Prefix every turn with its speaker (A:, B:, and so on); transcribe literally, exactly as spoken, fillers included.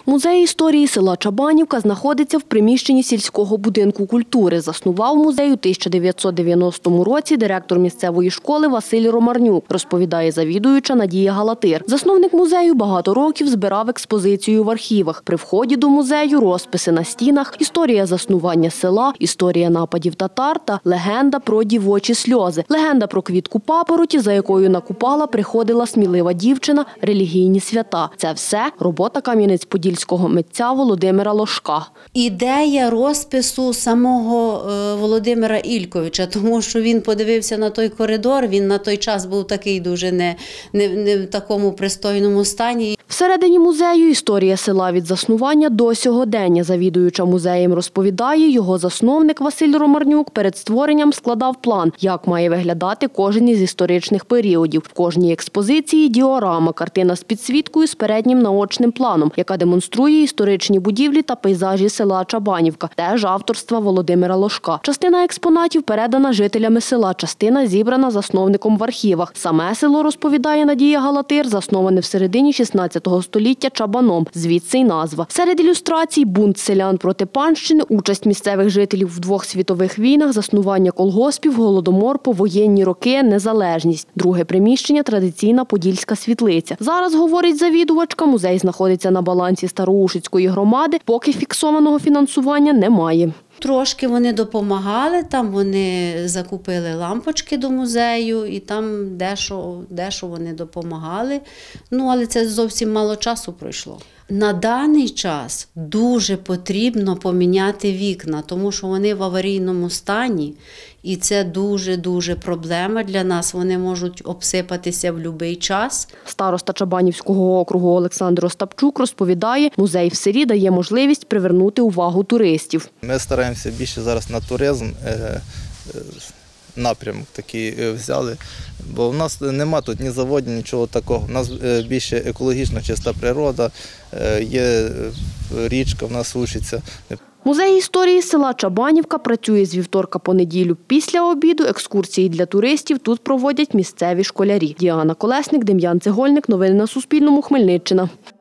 A: Музей історії села Чабанівка знаходиться в приміщенні сільського будинку культури. Заснував музей у тисяча дев'ятсот дев'яностому році директор місцевої школи Василь Ромарнюк, розповідає завідуюча Надія Галатир. Засновник музею багато років збирав експозицію в архівах. При вході до музею розписи на стінах, історія заснування села, історія нападів татар та легенда про дівочі сльози. Легенда про квітку папороті, за якою на Купала приходила смілива дівчина, релігійні свята. Це все робота кам'янець-подільського митця Володимира Лошка.
B: Ідея розпису самого Володимира Ільковича, тому що він подивився на той коридор, він на той час був такий дуже не, не, не в такому пристойному стані.
A: Всередині музею історія села від заснування до сьогодення. Завідуюча музеєм розповідає, його засновник Василь Ромарнюк перед створенням складав план, як має виглядати кожен із історичних періодів. В кожній експозиції – діорама, картина з підсвіткою з переднім наочним планом, яка демонструє історичні будівлі та пейзажі села Чабанівка, теж авторства Володимира Лошка. Частина експонатів передана жителями села, частина зібрана засновником в архівах. Саме село, розповідає Надія Галатир, засноване в середині шістнадцятого століття Чабаном, звідси й назва. Серед ілюстрацій – бунт селян проти панщини, участь місцевих жителів в двох світових війнах, заснування колгоспів, голодомор, повоєнні роки, незалежність. Друге приміщення – традиційна подільська світлиця. Зараз, говорить завідувачка, музей знаходиться на балансі Староушицької громади, поки фіксованого фінансування немає.
B: Трошки вони допомагали, там вони закупили лампочки до музею і там дещо, дещо вони допомагали. Ну, але це зовсім мало часу пройшло. На даний час дуже потрібно поміняти вікна, тому що вони в аварійному стані. І це дуже-дуже проблема для нас. Вони можуть обсипатися в будь-який час.
A: Староста Чабанівського округу Олександр Остапчук розповідає, музей в селі дає можливість привернути увагу туристів.
C: Ми стараємося більше зараз на туризм, напрямок такий взяли, бо в нас нема тут ні заводів, нічого такого. У нас більше екологічна чиста природа, є річка, в нас Ушиця.
A: Музей історії села Чабанівка працює з вівторка по неділю. Після обіду екскурсії для туристів тут проводять місцеві школярі. Діана Колесник, Дем'ян Цегольник. Новини на Суспільному. Хмельниччина.